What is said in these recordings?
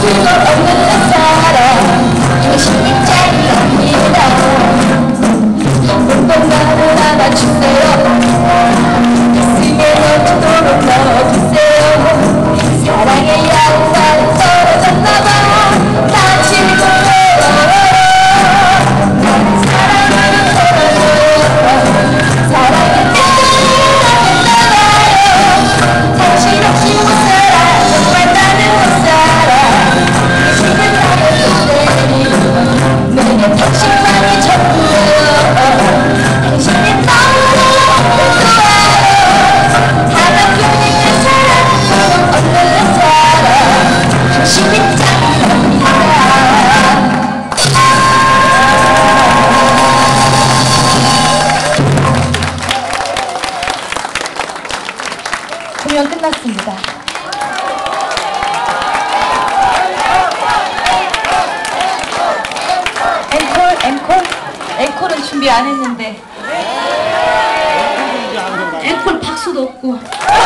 수도 없는 사람 당신이 짱입니다. 물건만을 하나 주세요. 가슴에 넣도록 넣어주세요. 사랑의 양산 떨어졌나봐. 당신이 고마워. 나는 사랑을 걸어줘요. 사랑의 뜻을 당신 없이 못 살아. 정말 나는 못 살아. 당신은 나의 그대니 내게 당신만이 전부예요. 당신이 너무너무 좋아요. 사랑 그리는 사랑 수도 없는 사랑 당신이 짱입니다. 공연 끝났습니다. 앵콜은 준비 안 했는데 앵콜 박수도 없고.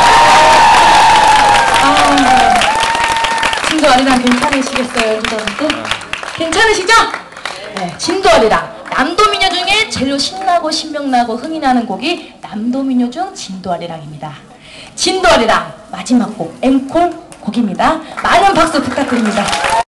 진도아리랑 괜찮으시겠어요, 여러분들? 괜찮으시죠? 네, 진도아리랑 남도민요 중에 제일 신나고 신명나고 흥이 나는 곡이 남도민요 중 진도아리랑입니다. 진도아리랑 마지막 곡 앵콜 곡입니다. 많은 박수 부탁드립니다.